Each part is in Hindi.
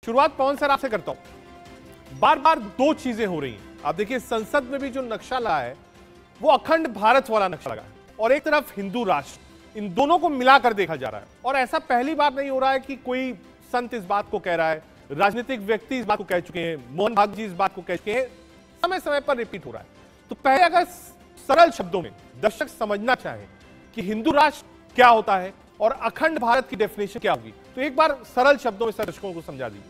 शुरुआत पवन सर आपसे करता हूं। बार बार दो चीजें हो रही हैं। आप देखिए संसद में भी जो नक्शा लगा है वो अखंड भारत वाला नक्शा लगा है और एक तरफ हिंदू राष्ट्र, इन दोनों को मिलाकर देखा जा रहा है। और ऐसा पहली बार नहीं हो रहा है कि कोई संत इस बात को कह रहा है, राजनीतिक व्यक्ति इस बात को कह चुके हैं, मोहन भागवत जी इस बात को कह चुके हैं, समय समय पर रिपीट हो रहा है। तो पहले अगर सरल शब्दों में दर्शक समझना चाहें कि हिंदू राष्ट्र क्या होता है और अखंड भारत की डेफिनेशन क्या होगी, तो एक बार सरल शब्दों में दर्शकों को समझा दीजिए।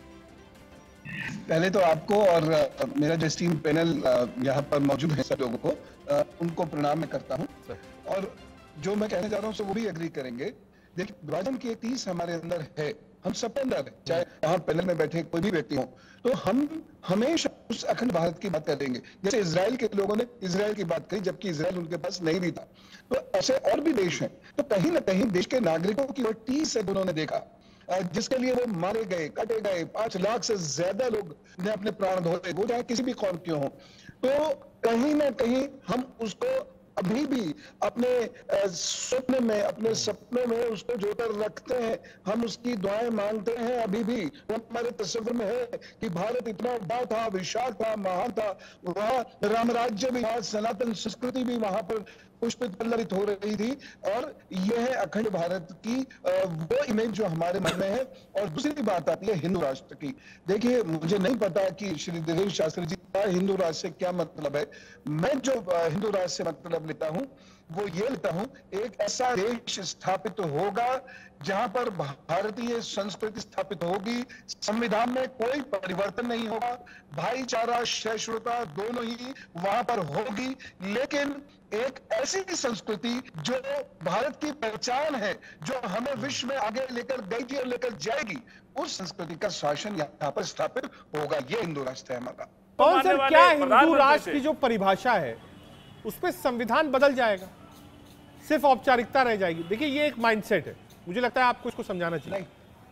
पहले तो आपको और मेरा जो टीम पैनल यहाँ पर मौजूद है सब लोगों को उनको प्रणाम मैं करता हूँ और जो मैं कहने जा रहा हूँ वो भी एग्री करेंगे। देखिए विभाजन की एक तीस हमारे अंदर है, हम सब अंदर है, चाहे यहाँ पैनल में बैठे कोई भी व्यक्ति हो, तो हम हमेशा उस अखंड भारत की बात करेंगे। जैसे इजराइल के लोगों ने इजराइल की बात कही जबकि इजराइल उनके पास नहीं भी था, तो ऐसे और भी देश हैं। तो कहीं ना कहीं देश के नागरिकों की वो तीस है उन्होंने देखा जिसके लिए वो मारे गए, काटे गए, 5 लाख से ज्यादा लोग ने अपने प्राण धोए, वो चाहे किसी भी कौम के हो। तो कहीं ना कहीं हम उसको अभी भी अपने सपने में, अपने सपनों में उसको जोकर रखते हैं, हम उसकी दुआएं मांगते हैं। अभी भी हमारे तस्वीर में है कि भारत इतना बड़ा था, विशाल था, महान था, वहाँ राम राज्य भी था, सनातन संस्कृति भी वहां पर पुष्पित पल्लवित हो रही थी। और यह है अखंड भारत की वो इमेज जो हमारे मन में है। और दूसरी बात आती है हिंदू राष्ट्र की। देखिए मुझे नहीं पता कि श्री दिनेश शास्त्री जी का हिंदू राष्ट्र से क्या मतलब है। मैं जो हिंदू राष्ट्र से मतलब लेता हूं वो ये लेता हूं, एक ऐसा देश स्थापित होगा जहां पर भारतीय संस्कृति स्थापित होगी, संविधान में कोई परिवर्तन नहीं होगा, भाईचारा सहिष्णुता दोनों ही वहां पर होगी, लेकिन एक ऐसी संस्कृति जो भारत की पहचान है, जो हमें विश्व में आगे लेकर गई थी और लेकर जाएगी, उस संस्कृति का शासन यहाँ पर स्थापित होगा। ये हिंदू राष्ट्र है हमारा। कौन सर क्या हिंदू राष्ट्र की जो परिभाषा है उसमें संविधान बदल जाएगा, सिर्फ औपचारिकता रह जाएगी? देखिए ये एक माइंडसेट है, मुझे लगता है आपको इसको समझाना चाहिए।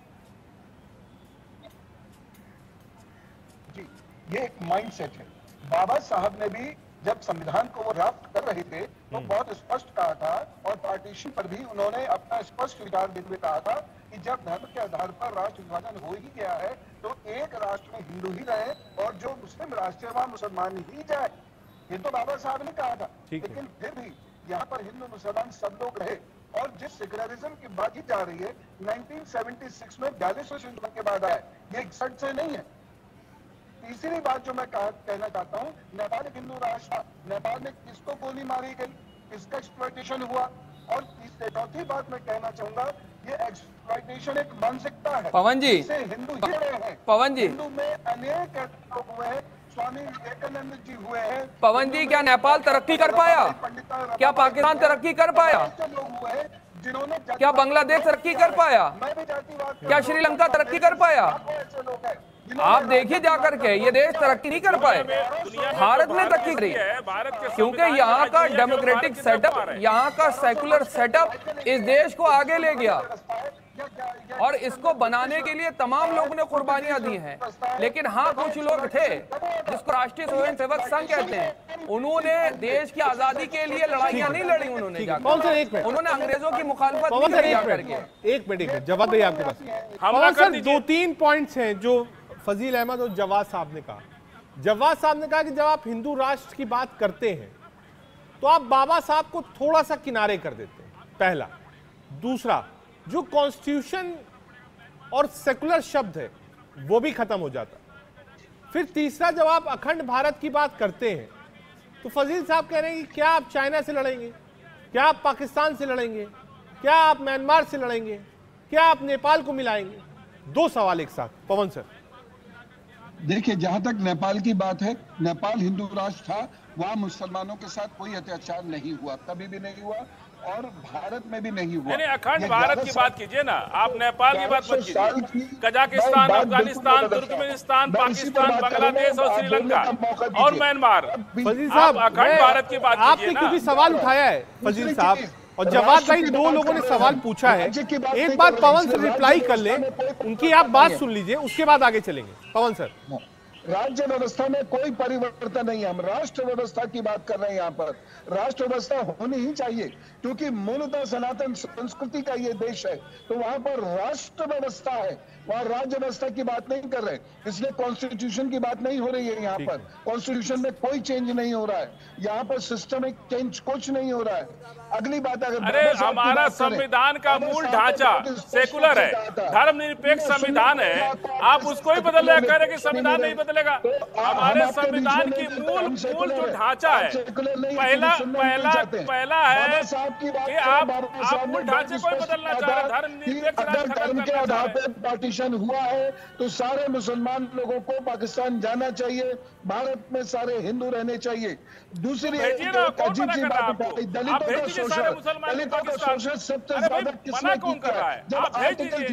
जी ये एक माइंडसेट है। बाबा साहब ने भी जब संविधान को वो ड्राफ्ट कर रहे थे तो बहुत स्पष्ट कहा था और पार्टीशन पर भी उन्होंने अपना स्पष्ट विचार देते हुए कहा था कि जब धर्म के आधार पर राष्ट्र विभाजन हो ही गया है तो एक राष्ट्र में हिंदू ही रहे और जो मुस्लिम राष्ट्र है वहां मुसलमान ही जाए। ये तो बाबा साहब ने कहा था, लेकिन फिर भी यहाँ पर हिंदू मुसलमान सब लोग रहे। और जिस सेक्युलरिज्म की बात की जा रही है 1976 में 42वें संशोधन के बाद आया, ये 61 से नहीं है। तीसरी बात जो मैं कहना चाहता हूँ, नेपाल एक हिंदू राष्ट्र, नेपाल में किसको गोली मारी गई, किसका एक्सप्लॉयटेशन हुआ। और चौथी बात मैं कहना चाहूंगा, ये एक्सप्लॉयटेशन एक मानसिकता है। पवन जी, हिंदू ही रहे हैं, पवन जी, हिंदू में अनेक लोग हुए हैं, स्वामी विवेकानंद जी हुए हैं। पवन जी क्या नेपाल तरक्की कर पाया? क्या पाकिस्तान तरक्की कर पाया? क्या बांग्लादेश तरक्की कर पाया? क्या श्रीलंका तरक्की कर पाया? आप देखिए जाकर के, ये देश तरक्की नहीं कर पाए, भारत ने तरक्की करी, क्योंकि यहाँ का डेमोक्रेटिक सेटअप, यहाँ का सेकुलर सेटअप इस देश को आगे ले गया और इसको बनाने के लिए तमाम लोगों ने कुर्बानियां दी हैं। लेकिन हाँ कुछ लोग थे जिसको राष्ट्रीय स्वयं सेवक संघ कहते हैं, उन्होंने देश की आजादी के लिए लड़ाइयां नहीं लड़ी, उन्होंने अंग्रेजों की मुखालफत नहीं करी करके। एक मिनट जवाब दे आपके पास सर। 2-3 पॉइंट्स हैं जो फजील अहमद और जवाद साहब ने कहा। जवाद साहब ने कहा कि जब आप हिंदू राष्ट्र की बात करते हैं तो आप बाबा साहब को थोड़ा सा किनारे कर देते हैं, पहला। दूसरा, जो कॉन्स्टिट्यूशन और सेकुलर शब्द है वो भी खत्म हो जाता। फिर तीसरा, जब आप अखंड भारत की बात करते हैं तो फजील साहब कह रहे हैं कि क्या आप चाइना से लड़ेंगे, क्या आप पाकिस्तान से लड़ेंगे, क्या आप म्यांमार से लड़ेंगे, क्या आप नेपाल को मिलाएंगे? 2 सवाल एक साथ। पवन सर देखिए, जहां तक नेपाल की बात है, नेपाल हिंदू राष्ट्र था, वहां मुसलमानों के साथ कोई अत्याचार नहीं हुआ, कभी भी नहीं हुआ और भारत में भी नहीं हुआ। अखंड भारत की बात कीजिए ना, आप नेपाल की बात मत कीजिए। कजाकिस्तान, अफगानिस्तान, तुर्कमेनिस्तान, पाकिस्तान, बांग्लादेश और श्रीलंका और म्यांमार, फजील साहब अखंड भारत की बात कीजिए आपने क्योंकि सवाल उठाया है फजील साहब और जवाद भाई, 2 लोगों ने सवाल पूछा है। एक बार पवन सर रिप्लाई कर लें, उनकी आप बात सुन लीजिए, उसके बाद आगे चलेंगे। पवन सर राज्य व्यवस्था में कोई परिवर्तन नहीं है। हम राष्ट्र व्यवस्था की बात कर रहे हैं। यहाँ पर राष्ट्र व्यवस्था होनी ही चाहिए, क्योंकि मूलतः सनातन संस्कृति का ये देश है। तो वहां पर राष्ट्र व्यवस्था है, वहां राज्य व्यवस्था की बात नहीं कर रहे, इसलिए कॉन्स्टिट्यूशन की बात नहीं हो रही है। यहाँ पर कॉन्स्टिट्यूशन में कोई चेंज नहीं हो रहा है, यहाँ पर सिस्टमिक चेंज कुछ नहीं हो रहा है। अगली बात, अगर अरे हमारा संविधान का मूल ढांचा सेकुलर है, धर्मनिरपेक्ष संविधान है, आप उसको ही बदल कह रहे कि संविधान नहीं बदलेगा। हमारे संविधान की मूल जो ढांचा है, पहला है कि आप मूल ढांचे को ही बदलना चाह रहे, धर्मनिरपेक्ष धर्म के आधार पर पार्टीशन हुआ है तो सारे मुसलमान लोगों को पाकिस्तान जाना चाहिए, भारत में सारे हिंदू रहने चाहिए। दूसरी अजीब सी बात, दलितों का शोषण सबसे ज्यादा किसने किया है? जब आर्टिकल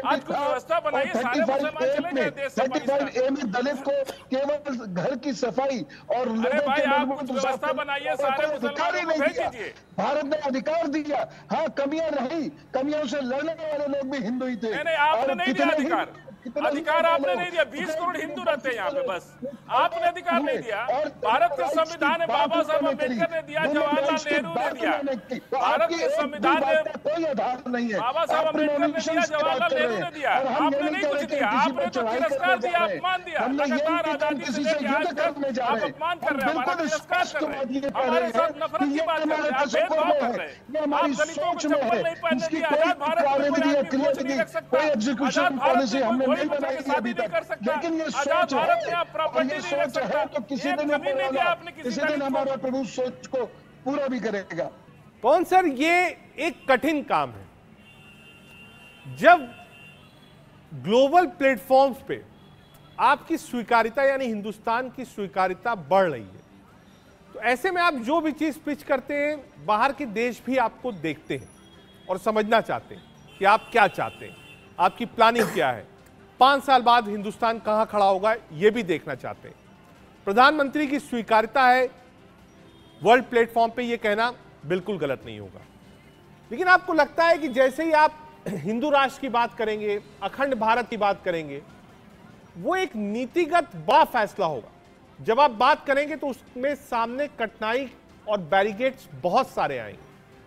35A में दलित को केवल घर की सफाई और लोगों के अधिकार ही नहीं दिया, भारत ने अधिकार दिया। हाँ, कमियां रही, कमियों से लड़ने वाले लोग भी हिंदू ही थे। आपने नहीं दिया अधिकार आपने नहीं दिया। 20 करोड़ हिंदू रहते हैं यहाँ पे, बस आपने अधिकार नहीं दिया। भारत के संविधान में बाबा साहब अम्बेडकर ने दिया, जवाहरलाल नेहरू ने दिया। भारत के संविधान में कोई आधार नहीं है। बाबा साहब अम्बेडकर ने दिया, जवाहरलाल नेहरू ने दिया। आपने नहीं कुछ दिया, आपने तो तिरस्कार दिया, अपमान दिया। लगातार आजादी से लेकर आज तक आप अपमान कर रहे हैं, हमारा तिरस्कार कर रहे हैं, हमारे साथ नफरत की बात कर रहे हैं, आप भेदभाव कर रहे हैं। आप दलितों को चप्पल नहीं पहनने दिया, आजाद भारत में कोई आदमी वोट नहीं रख सकता, आजाद भारत में कोई बच्चा की शादी नहीं कर सकता, आजाद भारत में आप प्रॉपर्टी नहीं रख सकता। तो किसी दिन हमारा प्रभु सोच को पूरा भी करेगा। कौन सर, ये एक कठिन काम है। जब ग्लोबल प्लेटफॉर्म्स पे आपकी स्वीकार्यता यानी हिंदुस्तान की स्वीकार्यता बढ़ रही है, तो ऐसे में आप जो भी चीज पिच करते हैं, बाहर के देश भी आपको देखते हैं और समझना चाहते हैं कि आप क्या चाहते हैं, आपकी प्लानिंग क्या है, 5 साल बाद हिंदुस्तान कहां खड़ा होगा, यह भी देखना चाहते हैं। प्रधानमंत्री की स्वीकार्यता है वर्ल्ड प्लेटफॉर्म पे, यह कहना बिल्कुल गलत नहीं होगा। लेकिन आपको लगता है कि जैसे ही आप हिंदू राष्ट्र की बात करेंगे, अखंड भारत की बात करेंगे, वो एक नीतिगत बड़ा फैसला होगा। जब आप बात करेंगे तो उसमें सामने कठिनाई और बैरिकेड्स बहुत सारे आएंगे।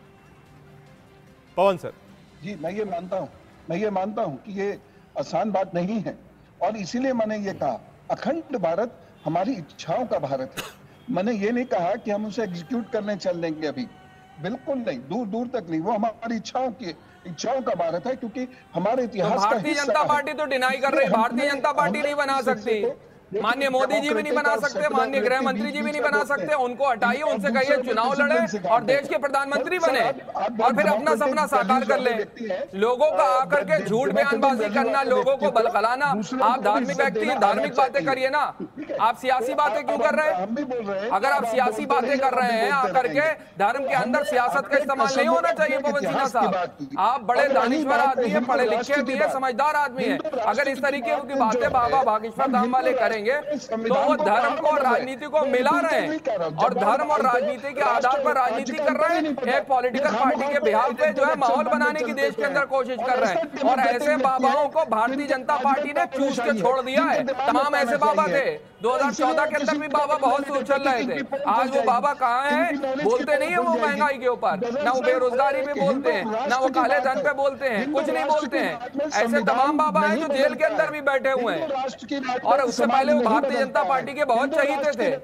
पवन सर जी, मैं ये मानता हूं कि ये आसान बात नहीं है, और इसीलिए मैंने ये कहा अखंड भारत हमारी इच्छाओं का भारत है। मैंने ये नहीं कहा कि हम उसे एग्जीक्यूट करने चल देंगे, अभी बिल्कुल नहीं, दूर दूर तक नहीं। वो हमारी इच्छाओं का भारत है, क्योंकि हमारे इतिहास का भारतीय जनता पार्टी तो डिनाई कर रही है, भारतीय जनता पार्टी नहीं बना सकती, माननीय मोदी जी भी नहीं बना सकते, माननीय गृह मंत्री जी भी नहीं बना सकते। उनको हटाइए, उनसे कहिए चुनाव लड़े और देश के प्रधानमंत्री बने और फिर अपना सपना साकार कर ले। लोगों का आकर के झूठ बयानबाजी करना, लोगों को बलखलाना, आप धार्मिक व्यक्ति हैं, धार्मिक बातें करिए ना, आप सियासी बातें क्यों कर रहे हैं? अगर आप सियासी बातें कर रहे हैं आकर के, धर्म के अंदर सियासत का इस्तेमाल नहीं होना चाहिए। पवन सिन्हा साहब, आप बड़े दानिश्वर आदमी है, पढ़े लिखे भी है, समझदार आदमी है। अगर इस तरीके की बातें बाबा बागेश्वर धाम वाले करेंगे तो वो धर्म को और राजनीति को मिला रहे हैं, और धर्म और राजनीति के आधार पर राजनीति कर रहे हैं। एक पॉलिटिकल पार्टी के बिहाफ पे जो है माहौल बनाने की देश के अंदर कोशिश कर रहे हैं, और ऐसे बाबाओं को भारतीय जनता पार्टी ने चूस के छोड़ दिया है। तमाम ऐसे बाबा थे 2014 के अंदर भी बाबा बहुत से उछल रहे थे। आज वो बाबा कहाँ हैं? बोलते नहीं है वो महंगाई के ऊपर, ना वो बेरोजगारी पे बोलते हैं, ना वो काले धन पे बोलते हैं, कुछ नहीं बोलते हैं। ऐसे तमाम बाबा हैं जो जेल के अंदर भी बैठे हुए हैं, और उससे पहले भारतीय जनता पार्टी के बहुत चहीते थे।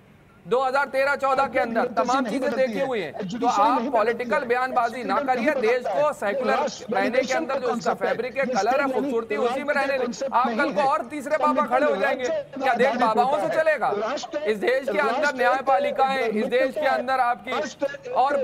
2013-14 के अंदर तमाम चीजें देखी हुई हैं। तो आप पॉलिटिकल बयानबाजी ना करिए, देश को सेकुलर रहने के अंदर जो उसका फैब्रिक है, कलर है, खूबसूरती उसी में रहने दें। आप कल को और तीसरे बाबा खड़े हो जाएंगे, क्या देश बाबाओं से चलेगा? इस देश के अंदर न्यायपालिकाएं, इस देश के अंदर आपकी और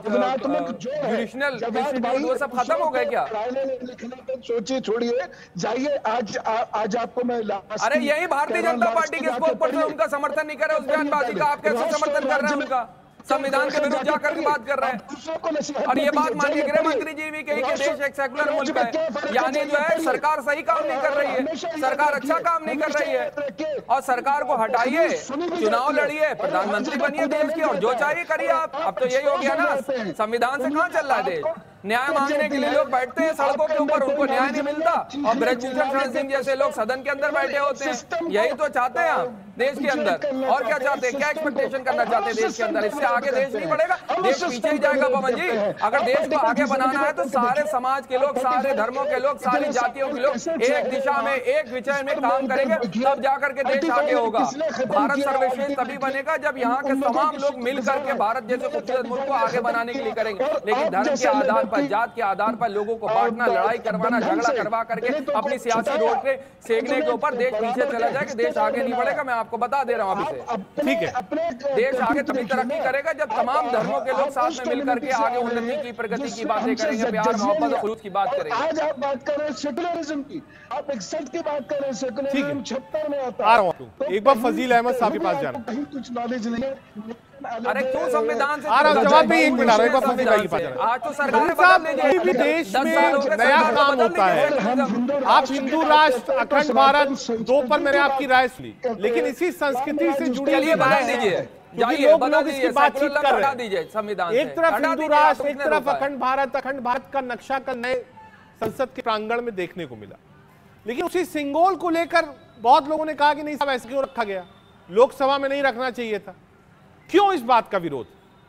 जुडिशनल इंस्टीट्यूट वो सब खत्म हो गए क्या? सोचिए, छोड़िए, जाइए। आज आपको मैं अरे यही भारतीय जनता पार्टी के स्पोक पर्सन उनका समर्थन नहीं करे उस बयानबाजी का, आप कैसे समर्थन कर रहे हैं उनका? संविधान के विरुद्ध जाकर के बात कर रहे हैं। और ये बात माननीय गृह मंत्री जी भी कही कि देश एक सेकुलर मुल्क है, यानी जो है सरकार सही काम नहीं कर रही है, सरकार अच्छा काम नहीं कर रही है, और सरकार को हटाइए, चुनाव लड़िए, प्रधानमंत्री बनिए देश की, और जो चाहिए करिए आप। अब तो यही हो गया ना, संविधान से कहाँ चल रहा है देश? न्याय मांगने के लिए लोग बैठते हैं सड़कों के ऊपर, उनको न्याय नहीं मिलता, और ब्रजभूषण शरण सिंह जैसे लोग सदन के अंदर बैठे होते हैं। यही तो चाहते हैं आप देश के अंदर, और क्या चाहते हैं? क्या एक्सपेक्टेशन करना चाहते हैं देश के अंदर? इससे आगे देश नहीं बढ़ेगा, देश पीछे ही जाएगा। पवन जी, अगर देश को आगे बनाना है तो सारे समाज के लोग, सारे धर्मों के लोग, सारी जातियों के लोग एक दिशा में, एक विषय में काम करेंगे, तब जाकर के देश आगे होगा। भारत सर्वश्रेष्ठ तभी बनेगा जब यहाँ के तमाम लोग मिल करके भारत जैसे खूबसूरत मुल्क को आगे बनाने के लिए करेंगे। लेकिन धर्म के आधार पर, जात के आधार पर लोगों को बांटना, लड़ाई करवाना, झगड़ा करवा करके अपनी सियासी रोड पे सेकने के ऊपर देश पीछे चला जाएगा, देश आगे नहीं बढ़ेगा। मैं आपको बता दे रहा हूँ अभी से, ठीक है? देश आगे तभी तरक्की करेगा जब तमाम धर्मों के लोग साथ में मिल करके आगे उन्नति की, प्रगति की बातें करेंगे, प्यार मोहब्बत और खुलूस की बात करेंगे। आज आप बात कर रहे हैं सेकुलरिज्म की, आप 61 की बात कर रहे हैं, सेकुलरिज्म 76 में आता आ रहा हूं। एक बार फजील अहमद साहब के पास जाना, कहीं कुछ नॉलेज नहीं है। अरे क्यों संविधान से आ रहा हूं, जवाब भी एक मिनट आ रहा है, एक बार फजील भाई के पास जाना। आज तो सरकार साहब कोई भी देश में नया काम होता है, आप हिंदू राष्ट्र, अखंड भारत, दो पर मैंने आपकी राय सुनी, लेकिन इसी संस्कृति से जुड़ी हुई बात दीजिए, लोग इसकी बातचीत कर रहे हैं। संविधान एक तरफ हिंदू राष्ट्र, एक तरफ अखंड भारत। अखंड भारत का नक्शा कल नए संसद के प्रांगण में देखने को मिला, लेकिन उसी सिंगोल को लेकर बहुत लोगों ने कहा कि नहीं साहब ऐसे क्यों रखा गया, लोकसभा में नहीं रखना चाहिए था। क्यों इस बात का विरोध?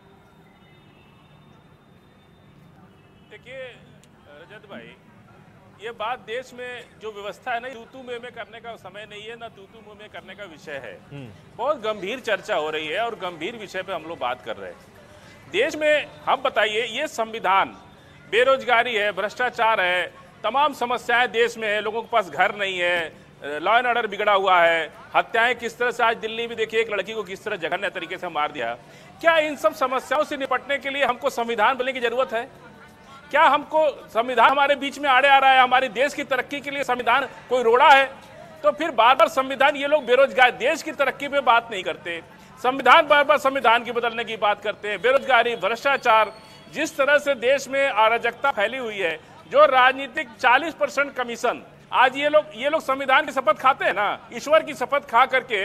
देखिए रजत भाई, ये बात देश में जो व्यवस्था है ना, तू में करने का समय नहीं है, ना तू में करने का विषय है। बहुत गंभीर चर्चा हो रही है और गंभीर विषय पे हम लोग बात कर रहे हैं। देश में हम बताइए, ये संविधान, बेरोजगारी है, भ्रष्टाचार है, तमाम समस्याएं देश में है, लोगों के पास घर नहीं है, लॉ एंड ऑर्डर बिगड़ा हुआ है, हत्याएं किस तरह से, आज दिल्ली में देखिए एक लड़की को किस तरह जघन्य तरीके से मार दिया। क्या इन सब समस्याओं से निपटने के लिए हमको संविधान बनने की जरूरत है? क्या हमको संविधान हमारे बीच में आड़े आ रहा है? हमारे देश की तरक्की के लिए संविधान कोई रोड़ा है? तो फिर बार बार संविधान, ये लोग बेरोजगार, देश की तरक्की पे बात नहीं करते, संविधान बार बार संविधान की बदलने की बात करते हैं। बेरोजगारी, भ्रष्टाचार, जिस तरह से देश में अराजकता फैली हुई है, जो राजनीतिक 40% कमीशन, आज ये लोग संविधान की शपथ खाते हैं ना, ईश्वर की शपथ खा करके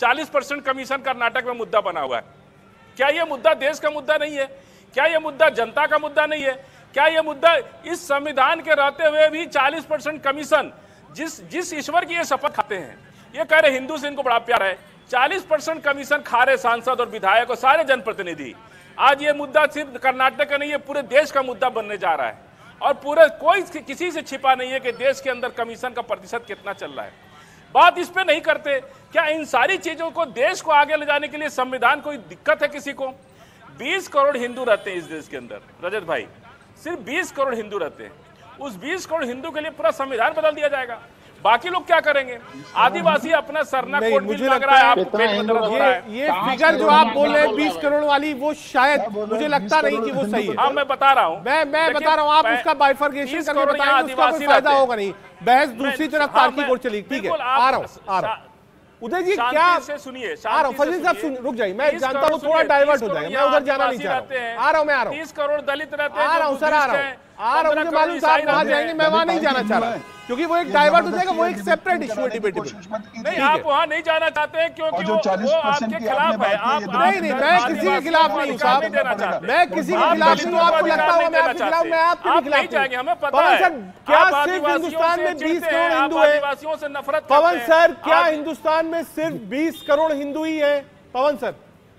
40% कमीशन कर्नाटक में मुद्दा बना हुआ है। क्या ये मुद्दा देश का मुद्दा नहीं है? क्या ये मुद्दा जनता का मुद्दा नहीं है? क्या ये मुद्दा इस संविधान के रहते हुए भी 40% कमीशन, जिस ईश्वर की ये शपथ खाते हैं, ये कह रहे हिंदू से इनको बड़ा प्यार है, 40% कमीशन खा रहे सांसद और विधायक और सारे जनप्रतिनिधि। आज ये मुद्दा सिर्फ कर्नाटक का नहीं है, पूरे देश का मुद्दा बनने जा रहा है, और पूरे कोई किसी से छिपा नहीं है कि देश के अंदर कमीशन का प्रतिशत कितना चल रहा है। बात इस पे नहीं करते। क्या इन सारी चीजों को, देश को आगे ले जाने के लिए संविधान कोई दिक्कत है किसी को? 20 करोड़ हिंदू रहते हैं इस देश के अंदर रजत भाई, सिर्फ 20 करोड़ हिंदू रहते हैं। उस 20 करोड़ हिंदू के लिए पूरा संविधान बदल दिया जाएगा? बाकी लोग क्या करेंगे? आदिवासी अपना सरना कोड बिल लग रहा है, आपको पेट में दर्द हो रहा है। ये फिगर जो आप बोल रहे हैं 20 करोड़ वाली, वो शायद मुझे लगता नहीं कि वो सही है। हाँ, मैं बता रहा हूँ, मैं बता रहा हूँ, आप उसका बाइफर्केशन करके बताएंगे, उसका कोई फायदा होगा नहीं। बहस दूसरी तरफ तार्किक ओर चली। ठीक है, आ रहा हूँ। उदय जी क्या सुनिए, आ रहा हूँ, फजील साहब रुक जाइए, मैं जानता हूँ थोड़ा डाइवर्ट हो जाएगा, मैं उधर जाना नहीं चाह रहा। आ रहा हूँ, मैं आ रहा हूँ। 30 करोड़ दलित रहते हैं, आ रहा हूँ सर, आ रहा हूँ, मुझे मालूम था आप वहां जाएंगे, मैं वहां नहीं जाना चाह रहा, क्योंकि वो एक डाइवर्ट हो जाएगा, वो एक सेपरेट इशू है, डिबेटेबल। नहीं, आप वहां नहीं जाना चाहते हैं क्योंकि वो आपके खिलाफ है। आप नहीं, मैं किसी के खिलाफ नहीं हूँ साहब, मैं किसी के खिलाफ नहीं हूँ। आपको लगता होगा मैं आपके खिलाफ, मैं आपके भी खिलाफ जाएंगे, हमें पता है। क्या सिर्फ हिंदुस्तान में 20 करोड़ हिंदू है? आदिवासियों से नफरत, पवन सर, क्या हिंदुस्तान में सिर्फ 20 करोड़ हिंदू ही है? पवन सर,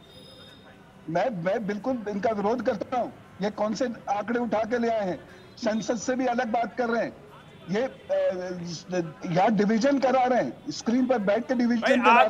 मैं बिल्कुल इनका विरोध करता हूँ। ये कौन से आंकड़े उठा के ले आए हैं? संसद से भी अलग बात कर रहे हैं। ये यहाँ डिवीजन करा रहे हैं, स्क्रीन पर बैठ के डिवीजन करा रहे हैं।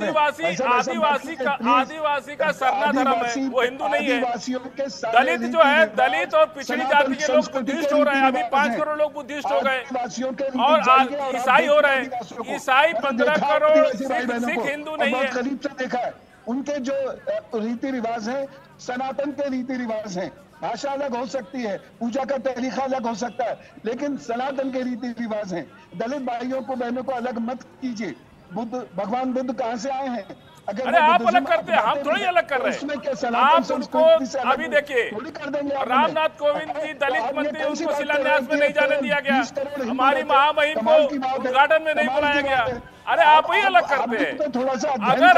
आदिवासी का सरना धर्म है, वो हिंदू नहीं है। दलित जो है, दलित और पिछड़ी जाति के लोग बुद्धिस्ट हो रहे हैं। अभी 5 करोड़ लोग बुद्धिस्ट हो गए और ईसाई हो रहे हैं। ईसाई 15 करोड़, सिख हिंदू नहीं है। करीब से देखा है, उनके जो रीति रिवाज है सनातन के रीति रिवाज हैं। भाषा अलग हो सकती है, पूजा का तरीका अलग हो सकता है, लेकिन सनातन के रीति रिवाज हैं। दलित भाइयों को, बहनों को अलग मत कीजिए। भगवान बुद्ध कहाँ से आए हैं? अरे आप अलग करते हैं, हम थोड़ी अलग कर रहे हैं। आप उनको अभी देखिए, रामनाथ कोविंद जी दलित मंत्री, उनको शिलान्यास में नहीं जाने दिया गया, हमारी महामहिम को उद्घाटन में नहीं बुलाया गया। अरे आप ही अलग करते हैं। तो थोड़ा सा अगर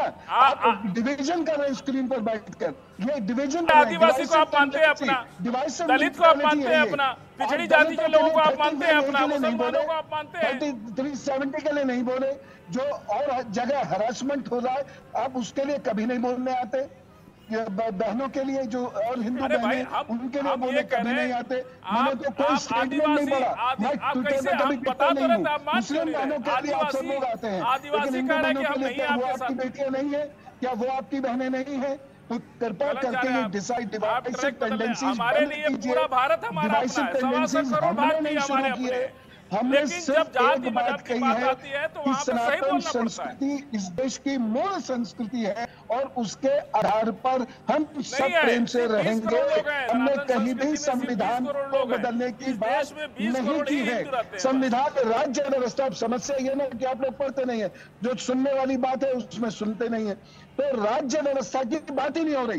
आप डिवीजन कर रहे हैं स्क्रीन पर बैठकर, ये डिवीजन आदिवासी को आप मानते हैं अपना, दलित को आप मानते हैं अपना, पिछड़ी जाति के लोगों को आप मानते हैं अपना, मुसलमानों को आप मानते हैं। 370 के लिए नहीं बोले, जो और जगह हरासमेंट हो रहा है आप उसके लिए कभी नहीं बोलने आते। बहनों के लिए जो और हिंदू बहनें उनके लिए बोले कभी नहीं आते। मैंने तो कोई स्टेटमेंट नहीं पढ़ा, मैं ट्विटर पे कभी टिकता नहीं हूँ। मुस्लिम बहनों के लिए आप सब लोग आते हैं, लेकिन हिंदू बहनों के लिए क्या वो आपकी बेटियां नहीं है, क्या वो आपकी बहनें नहीं है? तो कृपा करके ये डिवाइसिव टेंडेंसीज हमारे लिए पूरा भारत हमारा अपना है, 125 करोड़ भारतीय हमारे अपने। हमने लेकिन सिर्फ जब जाति एक बात मजहब की कही बात है आती है तो कि वहां पर सही सनातन बोलना पड़ता है। संस्कृति इस देश की मूल संस्कृति है और उसके आधार पर हम सब प्रेम से रहेंगे। हमने कहीं भी संविधान को बदलने की बात नहीं की है। संविधान राज्य व्यवस्था, समस्या ये ना कि आप लोग पढ़ते नहीं है, जो सुनने वाली बात है उसमें सुनते नहीं है। तो राज्य व्यवस्था की बात ही नहीं हो रही।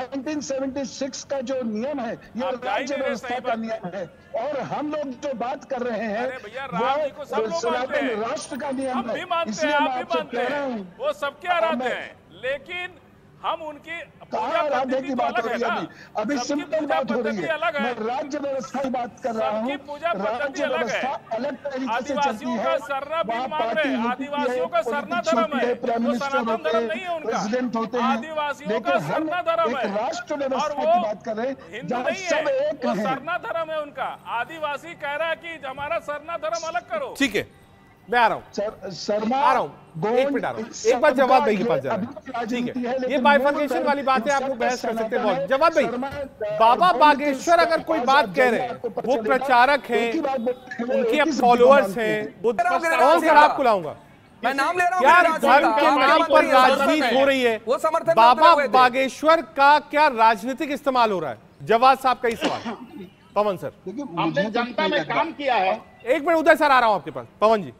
1976 का जो नियम है ये राज्य व्यवस्था का नियम है, और हम लोग जो बात कर रहे हैं वो सनातन राष्ट्र का नियम है। इसलिए मैं आपसे कह रहा हूँ वो सबके आराध्य हैं, लेकिन हम उनकी पूजा आराध्य की बात हो रही है। अभी सबकी सिंपल पूजा बात हो रही पद्धति है। अलग है। मैं राज्य व्यवस्था की बात कर रहा हूँ। पूजा पद्धति राज्य अलग है। व्यवस्था अलग तरीके से चलती आदिवासियों है। का सरना भी वहाँ मान रहे पार्टी हैं, होती आदिवासियों का सरना धर्म है, प्राइम वो मिनिस्टर सनातन होते धर्म हैं, नहीं है उनका, प्रेसिडेंट होते हैं। आदिवासियों का लेकिन हम सरना धर्म एक है राष्ट्र और व्यवस्था वो की बात कर रहे हैं हिंदू जहाँ नहीं सब है, एक वो हैं। सरना धर्म है उनका। आदिवासी कह रहा है कि हमारा सरना धर्म अलग करो। ठीक है, मैं आ रहा हूं, शर्मा आ रहा हूं, एक मिनट आ रहा हूं। एक बार जवाब भाई के पास जा रहा हूं। ठीक है, ये बाइफर्केशन वाली बात है, आप लोग बहस कर सकते हैं बहुत। जवाब भाई, बाबा बागेश्वर अगर कोई बात कह रहे हैं, वो प्रचारक हैं, उनके अब फॉलोअर्स हैं, कौन सा आपको लाऊंगा? मैं नाम ले रहा हूं। क्या धर्म के नाम पर राजनीति हो रही है? वो समर्थन बाबा बागेश्वर का क्या राजनीतिक इस्तेमाल हो रहा है? जवाब साहब का ही सवाल। पवन सर, हमने जनता में काम किया है। एक मिनट, उदय सर आ रहा हूं आपके पास। पवन जी,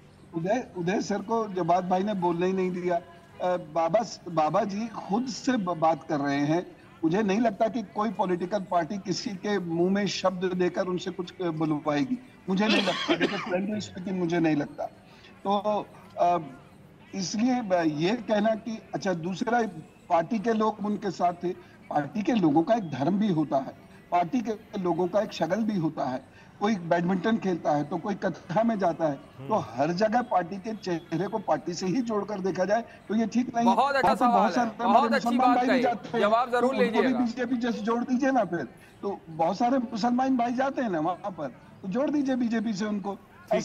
उदय सर को जवाब भाई ने बोलने ही नहीं दिया। बाबा जी खुद से बात कर रहे हैं। मुझे नहीं लगता कि कोई पॉलिटिकल पार्टी किसी के मुंह में शब्द देकर उनसे कुछ बुलवाएगी, मुझे नहीं लगता। देखिए फ्रेंडली स्पीकिंग मुझे नहीं लगता। तो इसलिए ये कहना कि अच्छा दूसरा पार्टी के लोग उनके साथ थे, पार्टी के लोगों का एक धर्म भी होता है, पार्टी के लोगों का एक शगल भी होता है। कोई बैडमिंटन खेलता है तो कोई कथा में जाता है, तो हर जगह पार्टी के चेहरे को पार्टी से ही जोड़कर देखा जाए तो ये ठीक नहीं। बहुत अच्छा सवाल है, बहुत अच्छी बात कही, जवाब जरूर लीजिएगा। बीजेपी जैसे जोड़ दीजिए ना, फिर तो बहुत सारे मुसलमान भाई जाते हैं ना वहां पर, तो जोड़ दीजिए बीजेपी से उनको।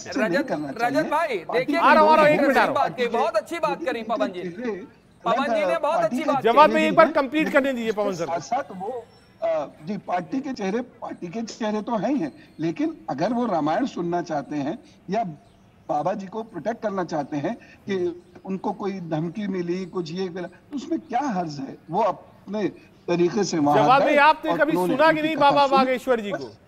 रजत भाई देखिए, बहुत अच्छी बात करी पवन जी। पवन जी ने बहुत अच्छी बात। जवाब में एक बार कंप्लीट करने दीजिए पवन सर। साथ वो जी पार्टी के चेहरे तो हैं ही हैं, लेकिन अगर वो रामायण सुनना चाहते हैं या बाबा जी को प्रोटेक्ट करना चाहते हैं कि उनको कोई धमकी मिली कुछ ये मिला, तो उसमें क्या हर्ज है? वो अपने तरीके से वहां जवाब में आपने कभी सुना कि नहीं बाबा बागेश्वर जी को?